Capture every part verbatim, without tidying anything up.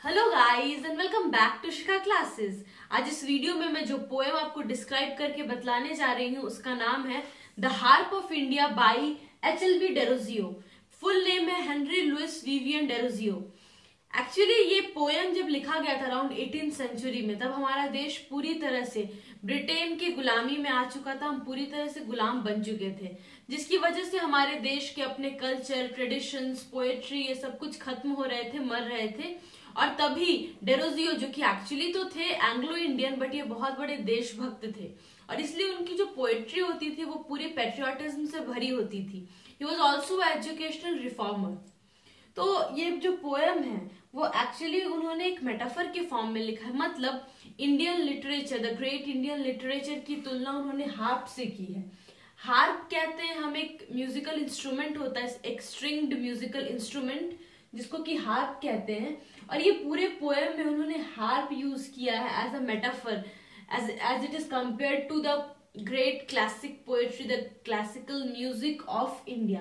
Hello guys and welcome back to Shikha classes. आज इस video में मैं जो पोएम आपको डिस्क्राइब करके बतलाने जा रही हूँ उसका नाम है the harp of India by H L V Derozio. Full name है Henry Louis Vivian Derozio. Actually ये पोएम जब लिखा गया था अराउंड एटीन सेंचुरी में, तब हमारा देश पूरी तरह से ब्रिटेन की गुलामी में आ चुका था। हम पूरी तरह से गुलाम बन चुके थे, जिसकी वजह से हमारे देश के अपने कल्चर, ट्रेडिशंस, पोएट्री ये सब कुछ खत्म हो रहे थे, मर रहे थे। और तभी डेरोजियो, जो कि एक्चुअली तो थे एंग्लो इंडियन, बट ये बहुत बड़े देशभक्त थे और इसलिए उनकी जो पोएट्री होती थी वो पूरी पेट्रियोटिज्म से भरी होती थी। He was also educational reformer. तो ये जो पोएम है वो एक्चुअली उन्होंने एक मेटाफर के फॉर्म में लिखा है। मतलब Indian literature, the great Indian literature की तुलना उन्होंने हार्प से की है। हार्प कहते हैं हम एक म्यूजिकल इंस्ट्रूमेंट होता है, एक स्ट्रिंग्ड म्यूजिकल इंस्ट्रूमेंट जिसको कि हार्प कहते हैं। और ये पूरे पोएम में उन्होंने हार्प यूज किया है as a metaphor, as as it is compared to the great classic poetry, the classical music of India.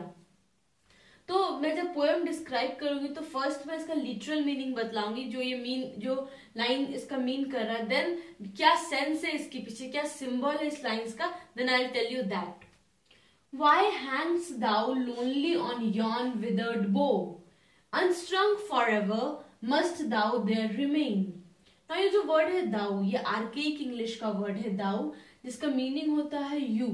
तो मैं जब पोएम डिस्क्राइब करूंगी तो फर्स्ट मैं इसका लिटरल मीनिंग बतलाऊंगी, जो ये मीन जो लाइन इसका मीन कर रहा है, देन क्या सेंस है इसके पीछे, क्या सिंबल है इस लाइन्स का, then I will tell you that. Why hangs thou lonely on yon withered bough, unstrung forever must thou there remain. तो ये जो वर्ड है दाउ, ये आर्केइक इंग्लिश का वर्ड है दाउ, जिसका मीनिंग होता है you.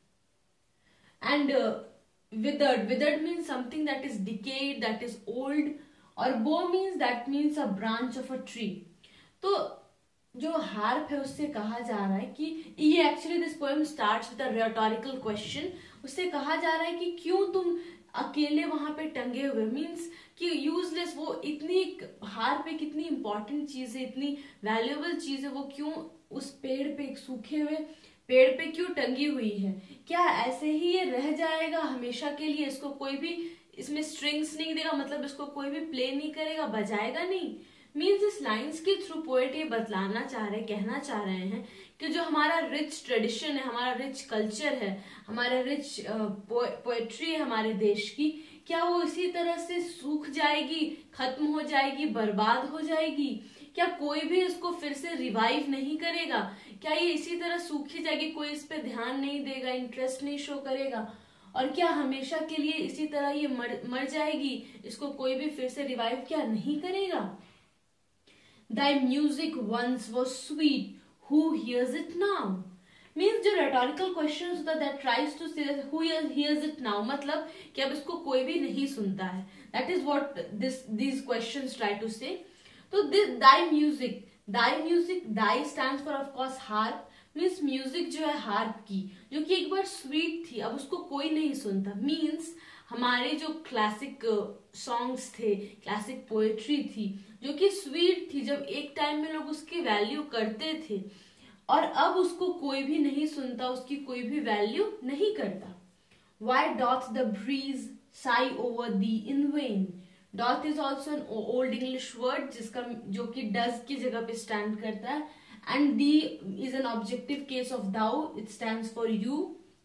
And withered withered means something that is decayed, that is old, और bow means that means a branch of a tree। तो जो हार्प है उससे कहा जा रहा है कि ये actually this poem starts with a rhetorical question. उससे कहा जा रहा है कि क्यों तुम अकेले वहां पे टंगे हुए, मीन्स कि यूजलेस, वो इतनी हार्प एक इतनी इंपॉर्टेंट चीज है, इतनी वैल्यूएबल चीज है, वो क्यों उस पेड़ पे, एक सूखे हुए पेड़ पे क्यों टंगी हुई है? क्या ऐसे ही ये रह जाएगा हमेशा के लिए? इसको कोई भी इसमें स्ट्रिंग्स नहीं देगा, मतलब इसको कोई भी प्ले नहीं करेगा, बजाएगा नहीं। मीन्स इस लाइंस के थ्रू पोएट ये बतलाना चाह रहे, कहना चाह रहे हैं कि जो हमारा रिच ट्रेडिशन है, हमारा रिच कल्चर है, हमारा रिच पोएट्री है हमारे देश की, क्या वो इसी तरह से सूख जाएगी, खत्म हो जाएगी, बर्बाद हो जाएगी? क्या कोई भी इसको फिर से रिवाइव नहीं करेगा? क्या ये इसी तरह सूखी जाएगी, कोई इस पे ध्यान नहीं देगा, इंटरेस्ट नहीं शो करेगा? और क्या हमेशा के लिए इसी तरह ये मर, मर जाएगी, इसको कोई भी फिर से रिवाइव क्या नहीं करेगा? Thy music once was sweet, who hears it now? Means जो रेटोरिकल क्वेश्चन होता है that tries to say who hears it now, मतलब कि अब इसको कोई भी नहीं सुनता है। That is what this these questions try to say. तो this thy music, thy music, thy stands for of course harp, means music जो है हार्प की, जो कि एक बार स्वीट थी, अब उसको कोई नहीं सुनता। मीन्स हमारे जो क्लासिक सॉन्ग्स थे, क्लासिक पोएट्री थी, जो कि स्वीट थी, जब एक टाइम में लोग उसकी वैल्यू करते थे, और अब उसको कोई भी नहीं सुनता, उसकी कोई भी वैल्यू नहीं करता। Why doth the breeze sigh over thee in vain? Doth is also an old English word जिसका जो कि does की जगह पे स्टैंड करता है, and thee is an objective case of thou, it stands for you।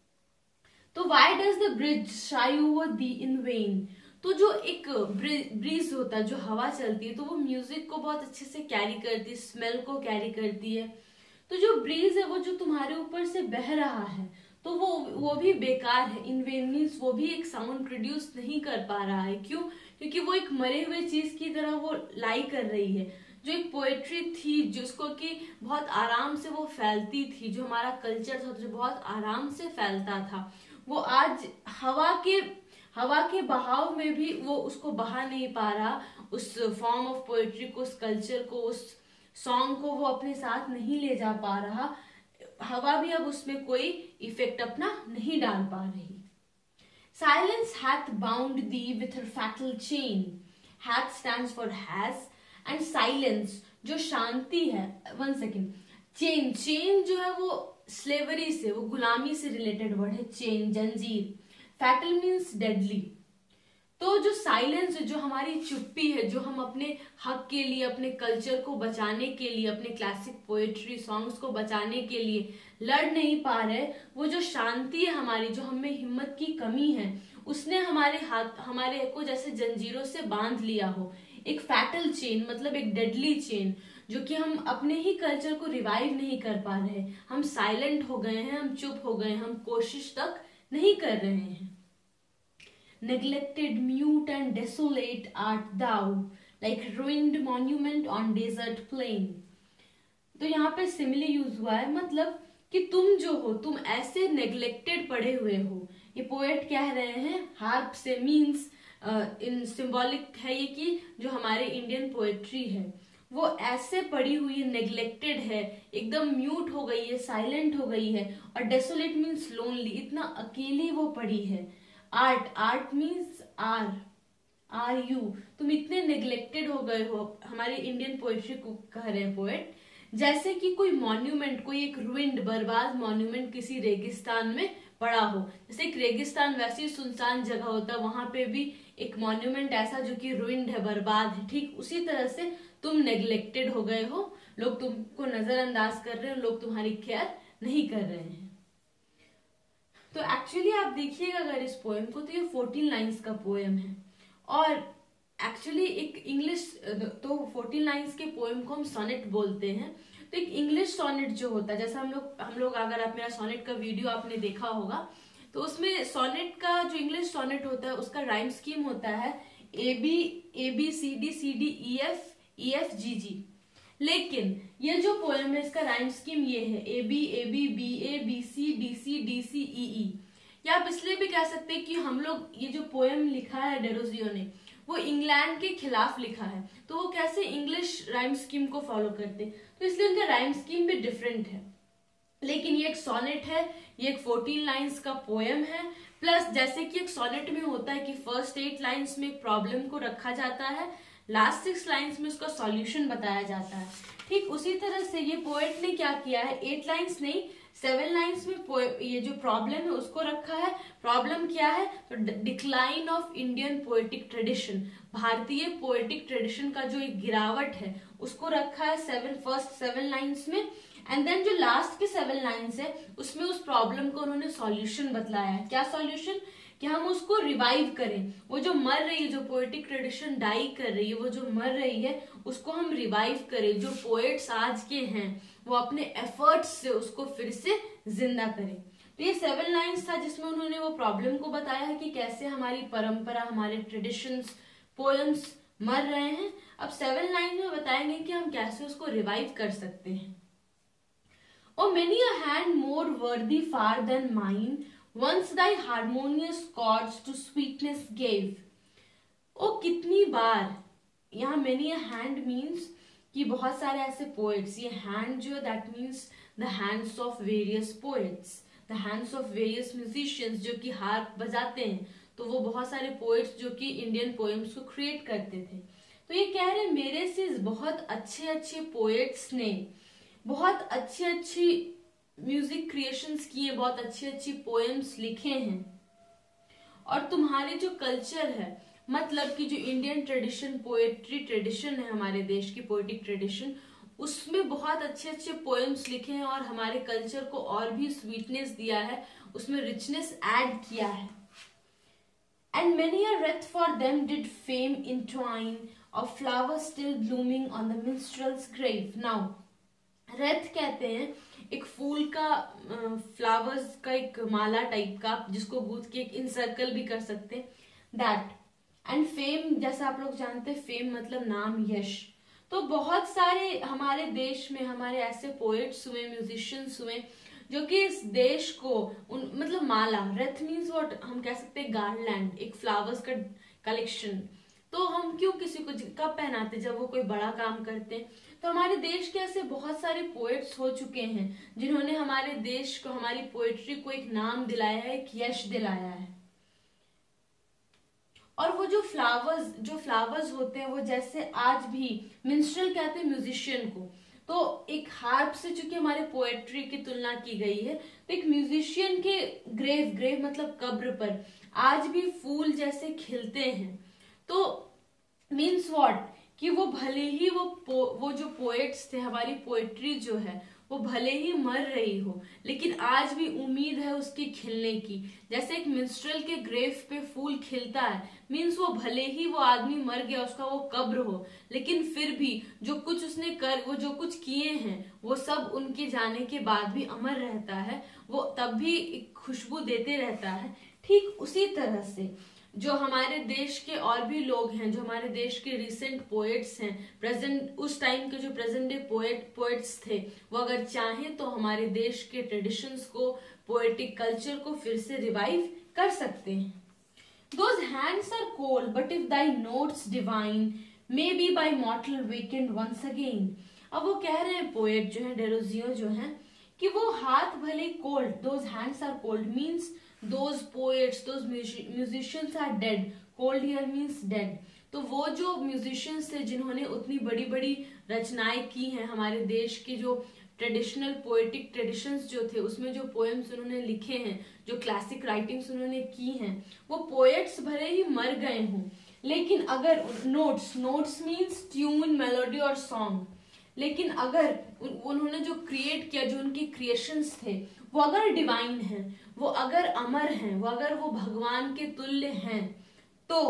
तो why does the breeze sigh over thee in vain? तो जो एक ब्रीज होता है, जो हवा चलती है, तो वो म्यूजिक को बहुत अच्छे से कैरी करती है, स्मेल को कैरी करती है। तो जो ब्रीज है वो जो तुम्हारे ऊपर से बह रहा है, तो वो वो भी बेकार है। इन वेन मीन्स वो भी एक साउंड प्रोड्यूस नहीं कर पा रहा है। क्यों? क्योंकि वो एक मरे हुए चीज की तरह वो लाई कर रही है। जो एक पोएट्री थी जिसको कि बहुत आराम से वो फैलती थी, जो हमारा कल्चर था जो बहुत आराम से फैलता था, वो आज हवा के हवा के बहाव में भी वो उसको बहा नहीं पा रहा। उस फॉर्म ऑफ पोएट्री को, उस कल्चर को, उस सॉन्ग को वो अपने साथ नहीं ले जा पा रहा। हवा भी अब उसमें कोई इफेक्ट अपना नहीं डाल पा रही। Silence hath bound thee with her fatal chain. Hath stands for has, and silence जो शांति है, वन सेकेंड, चेन, चेन जो है वो स्लेवरी से, वो गुलामी से रिलेटेड वर्ड है, चेन, जंजीर। Fatal means deadly. तो जो साइलेंस, जो हमारी चुप्पी है, जो हम अपने हक के लिए, अपने कल्चर को बचाने के लिए, अपने क्लासिक पोएट्री सॉन्ग्स को बचाने के लिए लड़ नहीं पा रहे, वो जो शांति है हमारी, जो हमें हिम्मत की कमी है, उसने हमारे हाथ, हमारे को जैसे जंजीरों से बांध लिया हो। एक फैटल चेन मतलब एक डेडली चेन, जो कि हम अपने ही कल्चर को रिवाइव नहीं कर पा रहे। हम साइलेंट हो गए हैं, हम चुप हो गए, हम कोशिश तक नहीं कर रहे हैं। neglected, mute and desolate art thou, like ruined monument on desert plain। तो यहाँ पे सिमिली यूज हुआ है, मतलब कि तुम जो हो, तुम ऐसे नेग्लेक्टेड पड़े हुए हो। ये पोएट कह रहे हैं हार्प से, मीन्स इन सिंबॉलिक है ये कि जो हमारे इंडियन पोएट्री है वो ऐसे पड़ी हुई है, नेग्लेक्टेड है, एकदम म्यूट हो गई है, साइलेंट हो गई है। और डेसोलेट मीन्स लोनली, इतना अकेली वो पड़ी है। Art, art means are are you, तुम इतने नेग्लेक्टेड हो गए हो, हमारे इंडियन पोएट्री को कह रहे हैं पोएट, जैसे कि कोई मॉन्यूमेंट, कोई एक रुइंड बर्बाद मॉन्यूमेंट किसी रेगिस्तान में पड़ा हो। जैसे एक रेगिस्तान वैसी सुनसान जगह होता है, वहां पे भी एक मॉन्यूमेंट ऐसा जो कि रुइंड है, बर्बाद है, ठीक उसी तरह से तुम नेग्लेक्टेड हो गए हो। लोग तुमको नजरअंदाज कर रहे हो, लोग तुम्हारी केयर नहीं कर रहे हैं। तो एक्चुअली आप देखिएगा अगर इस पोएम को, तो ये फोर्टीन लाइन्स का पोएम है। और एक्चुअली एक इंग्लिश, तो फोर्टीन लाइन्स के पोएम को हम सोनेट बोलते हैं। तो एक इंग्लिश सोनेट जो होता है, जैसा हम लोग हम लोग अगर आप मेरा सोनेट का वीडियो आपने देखा होगा, तो उसमें सोनेट का जो इंग्लिश सोनेट होता है उसका राइम स्कीम होता है A B A B C D C D E F E F G G. लेकिन ये जो पोएम है इसका राइम स्कीम ये है A B A B B A B C D C D C E E. या आप इसलिए भी कह सकते हैं कि हम लोग ये जो पोएम लिखा है डेरोजियो ने, वो इंग्लैंड के खिलाफ लिखा है, तो वो कैसे इंग्लिश राइम स्कीम को फॉलो करते, तो इसलिए उनका राइम स्कीम भी डिफरेंट है। लेकिन ये एक सोनेट है, ये एक फोर्टीन लाइन्स का पोएम है। प्लस जैसे कि एक सोनेट में होता है कि फर्स्ट एट लाइन्स में एक प्रॉब्लम को रखा जाता है, लास्ट सिक्स लाइन्स में उसका सॉल्यूशन बताया जाता है, ठीक उसी तरह से ये पोएट ने क्या किया है, एट लाइन्स नहीं सेवन लाइन्स में ये जो प्रॉब्लम है उसको रखा है। प्रॉब्लम क्या है, तो decline of Indian poetic tradition, भारतीय पोएटिक ट्रेडिशन का जो एक गिरावट है उसको रखा है सेवन फर्स्ट सेवन लाइन्स में। एंड देन जो लास्ट के सेवन लाइन्स है उसमें उस प्रॉब्लम को उन्होंने सॉल्यूशन बतलाया है। क्या सॉल्यूशन, कि हम उसको रिवाइव करें, वो जो मर रही है, जो पोएटिक ट्रेडिशन डाई कर रही है, वो जो मर रही है उसको हम रिवाइव करें। जो पोएट्स आज के हैं वो अपने एफर्ट्स से उसको फिर से जिंदा करें। तो ये सेवन लाइन्स था जिसमें उन्होंने वो प्रॉब्लम को बताया है कि कैसे हमारी परंपरा, हमारे ट्रेडिशंस, पोएम्स मर रहे हैं। अब सेवन लाइन में बताएंगे कि हम कैसे उसको रिवाइव कर सकते हैं। ओ many a hand more worthy far than mine, once thy harmonious chords to sweetness gave। ओ कितनी बार, यहाँ many a hand means कि बहुत सारे ऐसे poets, ये hand जो that means the hands of various poets, the hands of various musicians जो कि हार्प बजाते हैं, तो वो बहुत सारे poets जो कि इंडियन poems को create करते थे। तो ये कह रहे मेरे से बहुत अच्छे अच्छे poets ने बहुत अच्छी अच्छी म्यूजिक क्रिएशंस किए, बहुत अच्छी अच्छी पोएम्स लिखे हैं, और तुम्हारे जो कल्चर है, मतलब कि जो इंडियन ट्रेडिशन, पोएट्री ट्रेडिशन है हमारे देश की पोएटिक ट्रेडिशन, उसमें बहुत अच्छे अच्छे पोएम्स लिखे हैं और हमारे कल्चर को और भी स्वीटनेस दिया है, उसमें रिचनेस ऐड किया है। And many a wreath for them did fame entwine, of flowers still blooming on the minstrel's grave। Now wreath कहते हैं एक फूल का, फ्लावर्स का एक माला टाइप का, जिसको गूंथ के एक इनसर्कल भी कर सकते हैं, दैट। एंड फेम, जैसा आप लोग जानते हैं फेम मतलब नाम, यश। तो बहुत सारे हमारे देश में हमारे ऐसे पोएट्स हुए, म्यूजिशियंस हुए जो कि इस देश को उन मतलब माला, रेथ मीन्स व्हाट, हम कह सकते हैं गार्लैंड, एक फ्लावर्स का कलेक्शन। तो हम क्यों किसी को कब पहनाते, जब वो कोई बड़ा काम करते हैं। तो हमारे देश के ऐसे बहुत सारे पोएट्स हो चुके हैं जिन्होंने हमारे देश को, हमारी पोएट्री को एक नाम दिलाया है, एक यश दिलाया है। और वो जो फ्लावर्स जो फ्लावर्स होते हैं वो जैसे आज भी मिन्स्ट्रेल कहते हैं म्यूजिशियन को, तो एक हार्प से चूंकि हमारे पोएट्री की तुलना की गई है, तो एक म्यूजिशियन के ग्रेव, ग्रेव मतलब कब्र पर आज भी फूल जैसे खिलते हैं। तो मीन्स व्हाट, कि वो भले ही वो वो जो पोएट्स थे, हमारी पोएट्री जो है वो भले ही मर रही हो लेकिन आज भी उम्मीद है उसके खिलने की। जैसे एक मिंस्ट्रेल के ग्रेव पे फूल खिलता है, मीन्स वो भले ही वो आदमी मर गया, उसका वो कब्र हो, लेकिन फिर भी जो कुछ उसने कर वो जो कुछ किए हैं वो सब उनके जाने के बाद भी अमर रहता है, वो तब भी एक खुशबू देते रहता है। ठीक उसी तरह से जो हमारे देश के और भी लोग हैं, जो हमारे देश के रिसेंट पोएट्स हैं, प्रेजेंट उस टाइम के जो प्रेजेंट डे पोएट पोएट्स थे, वो अगर चाहें तो हमारे देश के ट्रेडिशंस को, पोएटिक कल्चर को फिर से रिवाइव कर सकते हैं। Those hands are cold, but if thy notes divine, maybe by mortal wakened once again. अब वो कह रहे हैं पोएट जो है डेरोजियो जो है कि वो हाथ भले cold, those hands are cold means those poets, those musicians are dead. Cold here means dead. तो वो जो म्यूजिशियंस थे जिन्होंने उतनी बड़ी बड़ी रचनाएं की हैं, हमारे देश के जो ट्रेडिशनल पोएटिक ट्रेडिशंस जो थे उसमें जो पोएम्स उन्होंने लिखे हैं, जो क्लासिक राइटिंग्स उन्होंने की हैं, वो पोएट्स भले ही मर गए हों लेकिन अगर notes notes means tune, melody और सॉन्ग, लेकिन अगर उन्होंने जो क्रिएट किया, जो उनके क्रिएशंस थे वो अगर डिवाइन हैं, वो अगर अमर हैं, वो अगर वो भगवान के तुल्य हैं, तो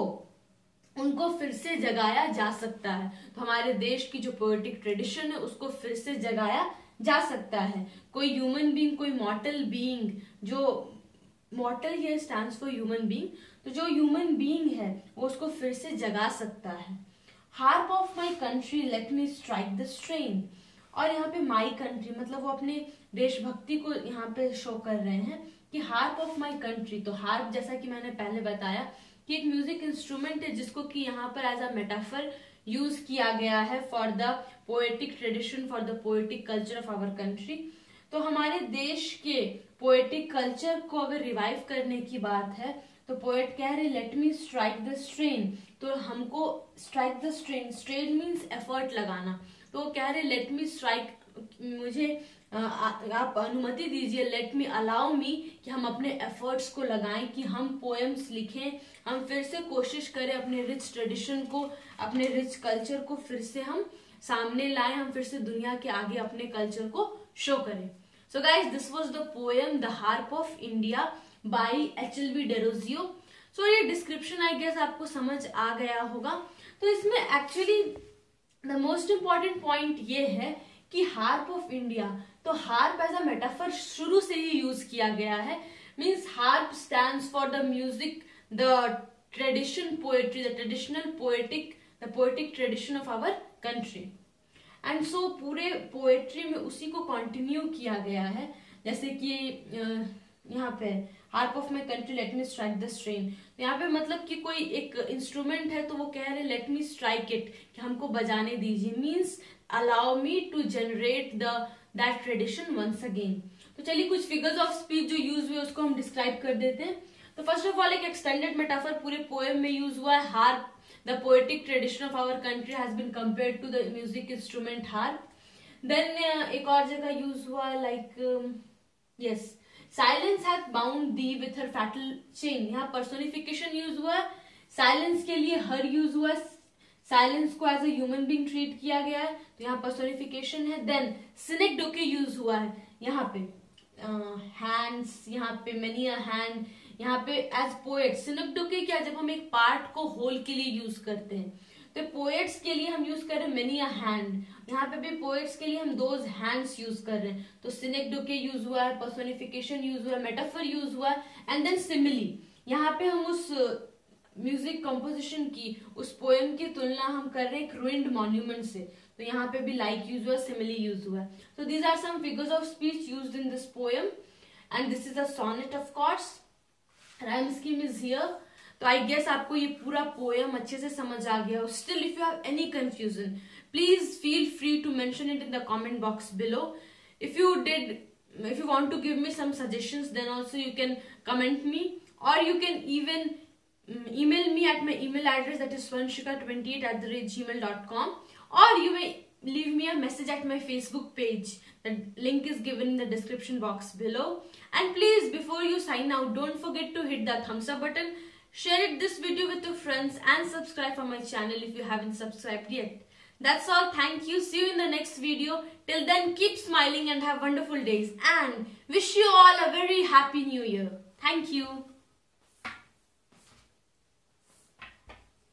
उनको फिर से जगाया जा सकता है। तो हमारे देश की जो पोएटिक ट्रेडिशन है उसको फिर से जगाया जा सकता है। कोई ह्यूमन बीइंग, कोई मॉर्टल बीइंग, जो mortal here stands for human being, तो जो ह्यूमन बीइंग है वो उसको फिर से जगा सकता है। Harp of my country let me strike the strain, और यहाँ पे माई कंट्री मतलब वो अपने देशभक्ति को यहाँ पे शो कर रहे हैं कि हार्प ऑफ माई कंट्री। तो हार्प जैसा कि मैंने पहले बताया कि एक म्यूजिक इंस्ट्रूमेंट है जिसको कि यहाँ पर एज अ मेटाफर यूज किया गया है for the poetic tradition, for the poetic culture of our country. तो हमारे देश के पोएटिक कल्चर को अगर रिवाइव करने की बात है तो पोएट कह रहे let me strike the strain, तो हमको strike the strain, strain means effort लगाना, तो वो कह रहे लेट मी स्ट्राइक, मुझे आ, आप अनुमति दीजिए, लेट मी अलाउ मी, कि हम अपने एफर्ट्स को लगाएं, कि हम पोएम्स लिखें, हम फिर से कोशिश करें अपने रिच ट्रेडिशन को, अपने रिच कल्चर को फिर से हम सामने लाएं, हम फिर से दुनिया के आगे अपने कल्चर को शो करें। So guys this was the poem the harp of India by H L V Derozio. So ये डिस्क्रिप्शन आई गेस आपको समझ आ गया होगा। तो इसमें actually the most important point ये है कि हार्प ऑफ इंडिया, तो हार्प एज अ मेटाफर शुरू से ही यूज किया गया है, means harp stands for the music, the tradition poetry, the traditional poetic, the poetic tradition of our country. And so पूरे पोएट्री में उसी को कंटिन्यू किया गया है, जैसे कि यहाँ पे harp of my country let me strike the strain, तो यहाँ पे मतलब कि कोई एक इंस्ट्रूमेंट है तो वो कह रहे लेट मी स्ट्राइक इट, कि हमको बजाने दीजिए, means allow me to generate the that tradition once again. तो चलिए कुछ फिगर्स ऑफ स्पीच जो यूज हुए उसको हम डिस्क्राइब कर देते हैं। तो फर्स्ट ऑफ ऑल एक एक्सटेंडेड मेटाफर पूरे पोएम में यूज हुआ है, harp the poetic tradition of our country has been compared to the music instrument harp. Then एक और जगह यूज हुआ like yes silence hath bound thee with her fatal chain, यहाँ personification use हुआ है, साइलेंस के लिए हर यूज हुआ है, साइलेंस को as a human being treat किया गया है, तो यहाँ पर्सोनिफिकेशन है। देन सिनेक्डोके यूज हुआ है, यहाँ पे हैंड्स, uh, यहाँ पे मेनी अ हैंड, यहाँ पे एज पोएट सिनेक्डोके क्या, जब हम एक पार्ट को होल के लिए यूज करते हैं, तो पोएट्स के लिए हम यूज कर रहे हैं मेनी अ हैंड, यहाँ पे भी पोएट्स के लिए हम दोज हैंड्स यूज कर रहे हैं, तो सिनेक्डोके यूज हुआ है, पर्सोनिफिकेशन यूज हुआ है, मेटाफर यूज हुआ है, एंड देन सिमिली, यहाँ पे हम उस म्यूजिक कंपोजिशन की, उस पोएम की तुलना हम कर रहे हैं एक रूइंड मॉन्यूमेंट से, तो यहाँ पे भी लाइक यूज हुआ, सिमिली यूज हुआ। So these are some figures of speech used in this poem and this is a sonnet of course, rhyme scheme is here. तो आई गेस आपको ये पूरा पोएम अच्छे से समझ आ गया हो। Still if you have any confusion please feel free to mention it in the comment box below. If you did if you want to give me some suggestions then also you can comment me, or you can even email me at my email address that is swanshika twenty-eight at the rate gmail dot com, or you may leave me a message at my Facebook page. The link is given in the description box below. And please, before you sign out, don't forget to hit that thumbs up button, share it this video with your friends, and subscribe for my channel if you haven't subscribed yet. That's all. Thank you. See you in the next video. Till then, keep smiling and have wonderful days. And wish you all a very happy new year. Thank you.